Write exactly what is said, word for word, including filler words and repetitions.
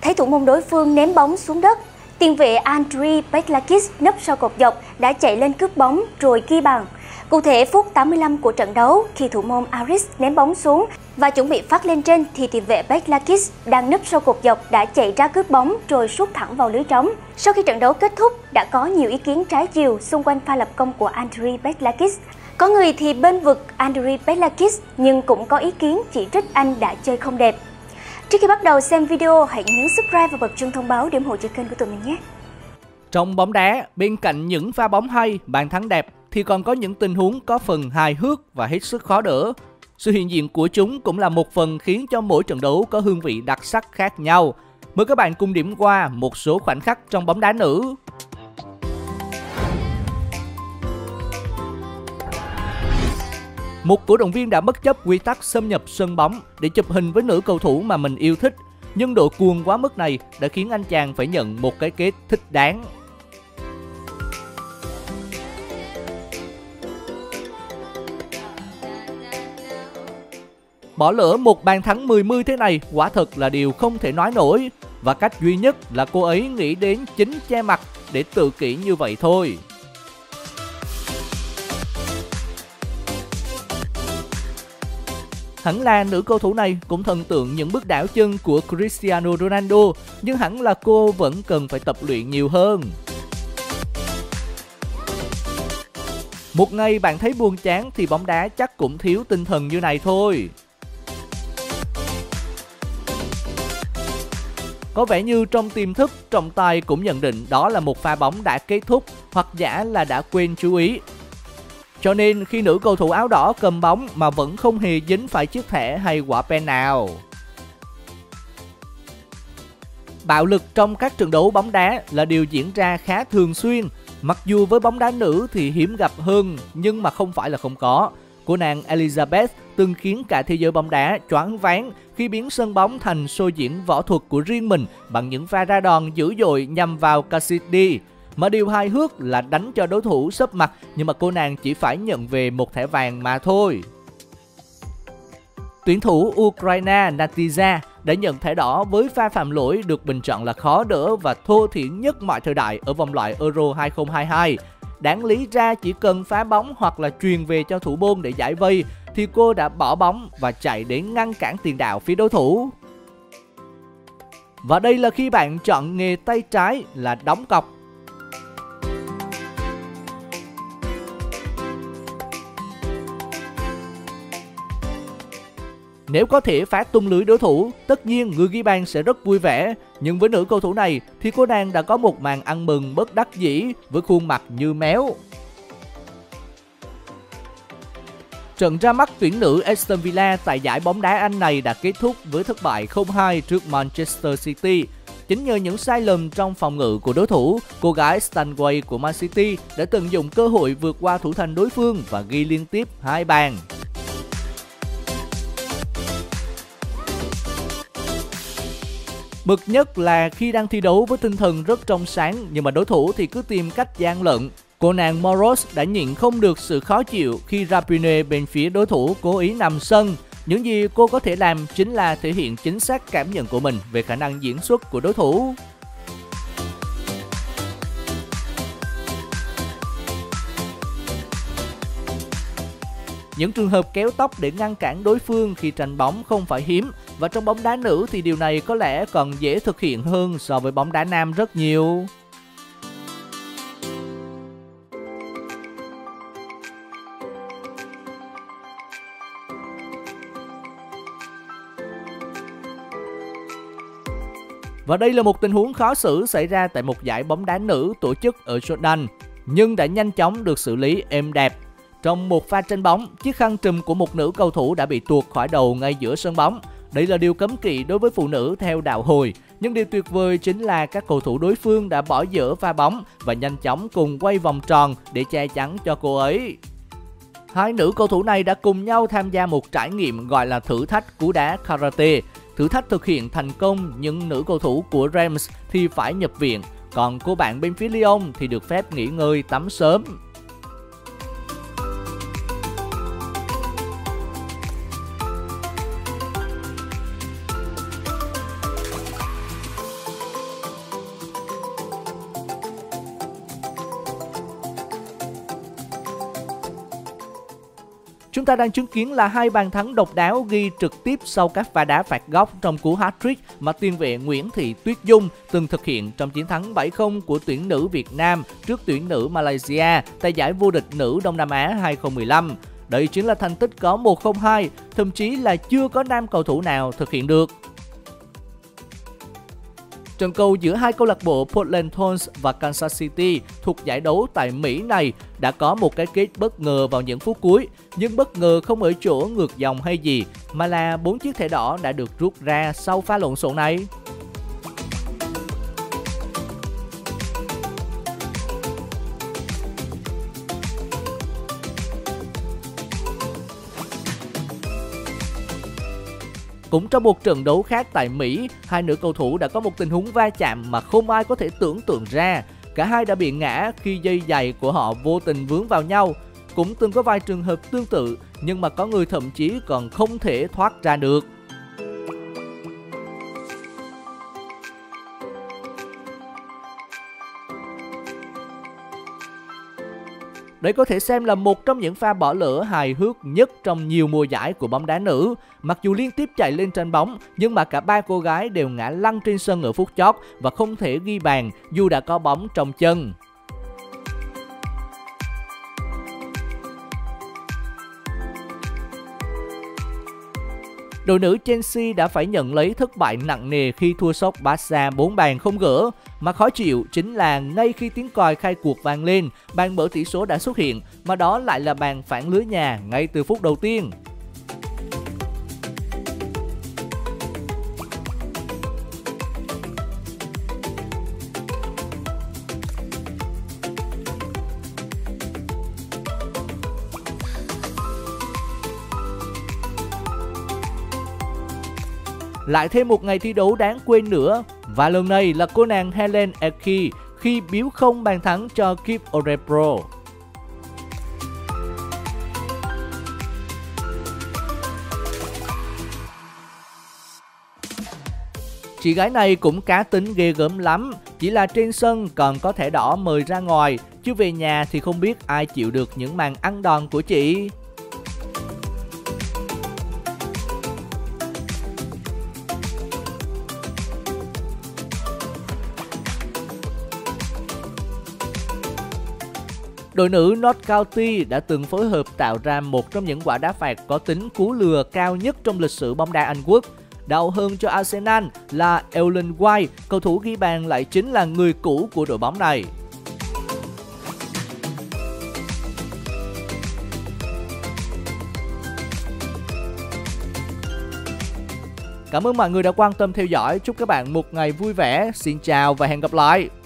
Thấy thủ môn đối phương ném bóng xuống đất, tiền vệ Andriy Petlakis nấp sau cột dọc đã chạy lên cướp bóng rồi ghi bàn. Cụ thể, phút tám mươi lăm của trận đấu, khi thủ môn Aris ném bóng xuống và chuẩn bị phát lên trên thì tiền vệ Petlakis đang nấp sau cột dọc đã chạy ra cướp bóng rồi sút thẳng vào lưới trống. Sau khi trận đấu kết thúc, đã có nhiều ý kiến trái chiều xung quanh pha lập công của Andriy Petlakis. Có người thì bên vực Andriy Petlakis nhưng cũng có ý kiến chỉ trích anh đã chơi không đẹp. Trước khi bắt đầu xem video, hãy nhấn subscribe và bật chuông thông báo để ủng hộ cho kênh của tụi mình nhé. Trong bóng đá, bên cạnh những pha bóng hay, bàn thắng đẹp thì còn có những tình huống có phần hài hước và hết sức khó đỡ. Sự hiện diện của chúng cũng là một phần khiến cho mỗi trận đấu có hương vị đặc sắc khác nhau. Mời các bạn cùng điểm qua một số khoảnh khắc trong bóng đá nữ. Một cổ động viên đã bất chấp quy tắc xâm nhập sân bóng để chụp hình với nữ cầu thủ mà mình yêu thích. Nhưng độ cuồng quá mức này đã khiến anh chàng phải nhận một cái kết thích đáng. Bỏ lỡ một bàn thắng mười mươi thế này quả thật là điều không thể nói nổi. Và cách duy nhất là cô ấy nghĩ đến chính che mặt để tự kỷ như vậy thôi. Hẳn là nữ cầu thủ này cũng thần tượng những bước đảo chân của Cristiano Ronaldo, nhưng hẳn là cô vẫn cần phải tập luyện nhiều hơn. Một ngày bạn thấy buồn chán thì bóng đá chắc cũng thiếu tinh thần như này thôi. Có vẻ như trong tiềm thức, trọng tài cũng nhận định đó là một pha bóng đã kết thúc hoặc giả là đã quên chú ý. Cho nên khi nữ cầu thủ áo đỏ cầm bóng mà vẫn không hề dính phải chiếc thẻ hay quả pen nào. Bạo lực trong các trận đấu bóng đá là điều diễn ra khá thường xuyên. Mặc dù với bóng đá nữ thì hiếm gặp hơn, nhưng mà không phải là không có. Cô nàng Elizabeth từng khiến cả thế giới bóng đá choáng váng khi biến sân bóng thành show diễn võ thuật của riêng mình bằng những pha ra đòn dữ dội nhằm vào Cassidy. Mà điều hài hước là đánh cho đối thủ sấp mặt nhưng mà cô nàng chỉ phải nhận về một thẻ vàng mà thôi. Tuyển thủ Ukraine Natiza đã nhận thẻ đỏ với pha phạm lỗi được bình chọn là khó đỡ và thô thiển nhất mọi thời đại ở vòng loại Euro hai không hai hai. Đáng lý ra chỉ cần phá bóng hoặc là truyền về cho thủ môn để giải vây thì cô đã bỏ bóng và chạy đến ngăn cản tiền đạo phía đối thủ. Và đây là khi bạn chọn nghề tay trái là đóng cọc. Nếu có thể phá tung lưới đối thủ, tất nhiên người ghi bàn sẽ rất vui vẻ. Nhưng với nữ cầu thủ này thì cô nàng đã có một màn ăn mừng bất đắc dĩ với khuôn mặt như méo. Trận ra mắt tuyển nữ Aston Villa tại giải bóng đá Anh này đã kết thúc với thất bại không hai trước Manchester City. Chính nhờ những sai lầm trong phòng ngự của đối thủ, cô gái Stanway của Man City đã tận dụng cơ hội vượt qua thủ thành đối phương và ghi liên tiếp hai bàn. Bực nhất là khi đang thi đấu với tinh thần rất trong sáng nhưng mà đối thủ thì cứ tìm cách gian lận. Cô nàng Moros đã nhịn không được sự khó chịu khi Rapinoe bên phía đối thủ cố ý nằm sân. Những gì cô có thể làm chính là thể hiện chính xác cảm nhận của mình về khả năng diễn xuất của đối thủ. Những trường hợp kéo tóc để ngăn cản đối phương khi tranh bóng không phải hiếm, và trong bóng đá nữ thì điều này có lẽ còn dễ thực hiện hơn so với bóng đá nam rất nhiều. Và đây là một tình huống khó xử xảy ra tại một giải bóng đá nữ tổ chức ở Jordan, nhưng đã nhanh chóng được xử lý êm đẹp. Trong một pha tranh bóng, chiếc khăn trùm của một nữ cầu thủ đã bị tuột khỏi đầu ngay giữa sân bóng. Đây là điều cấm kỵ đối với phụ nữ theo đạo Hồi. Nhưng điều tuyệt vời chính là các cầu thủ đối phương đã bỏ dở pha bóng và nhanh chóng cùng quay vòng tròn để che chắn cho cô ấy. Hai nữ cầu thủ này đã cùng nhau tham gia một trải nghiệm gọi là thử thách cú đá karate. Thử thách thực hiện thành công, nhưng nữ cầu thủ của Reims thì phải nhập viện, còn cô bạn bên phía Lyon thì được phép nghỉ ngơi tắm sớm. Chúng ta đang chứng kiến là hai bàn thắng độc đáo ghi trực tiếp sau các pha đá phạt góc trong cú hat-trick mà tiền vệ Nguyễn Thị Tuyết Dung từng thực hiện trong chiến thắng bảy không của tuyển nữ Việt Nam trước tuyển nữ Malaysia tại giải vô địch nữ Đông Nam Á hai không một lăm. Đây chính là thành tích có một không hai, thậm chí là chưa có nam cầu thủ nào thực hiện được. Trận cầu giữa hai câu lạc bộ Portland Thorns và Kansas City thuộc giải đấu tại Mỹ này đã có một cái kết bất ngờ vào những phút cuối, nhưng bất ngờ không ở chỗ ngược dòng hay gì, mà là bốn chiếc thẻ đỏ đã được rút ra sau pha lộn xộn này. Cũng trong một trận đấu khác tại Mỹ, hai nữ cầu thủ đã có một tình huống va chạm mà không ai có thể tưởng tượng ra. Cả hai đã bị ngã khi dây giày của họ vô tình vướng vào nhau. Cũng từng có vài trường hợp tương tự, nhưng mà có người thậm chí còn không thể thoát ra được. Đây có thể xem là một trong những pha bỏ lỡ hài hước nhất trong nhiều mùa giải của bóng đá nữ. Mặc dù liên tiếp chạy lên tranh bóng, nhưng mà cả ba cô gái đều ngã lăn trên sân ở phút chót và không thể ghi bàn dù đã có bóng trong chân. Đội nữ Chelsea đã phải nhận lấy thất bại nặng nề khi thua sốc Barca bốn bàn không gỡ. Mà khó chịu chính là ngay khi tiếng còi khai cuộc vang lên, bàn mở tỷ số đã xuất hiện, mà đó lại là bàn phản lưới nhà ngay từ phút đầu tiên. Lại thêm một ngày thi đấu đáng quên nữa, và lần này là cô nàng Helen Eki khi biếu không bàn thắng cho Kip Orebro. Chị gái này cũng cá tính ghê gớm lắm, chỉ là trên sân còn có thẻ đỏ mời ra ngoài, chứ về nhà thì không biết ai chịu được những màn ăn đòn của chị. Đội nữ North County đã từng phối hợp tạo ra một trong những quả đá phạt có tính cú lừa cao nhất trong lịch sử bóng đá Anh Quốc. Đau hơn cho Arsenal là Ellen White, cầu thủ ghi bàn lại chính là người cũ của đội bóng này. Cảm ơn mọi người đã quan tâm theo dõi. Chúc các bạn một ngày vui vẻ. Xin chào và hẹn gặp lại.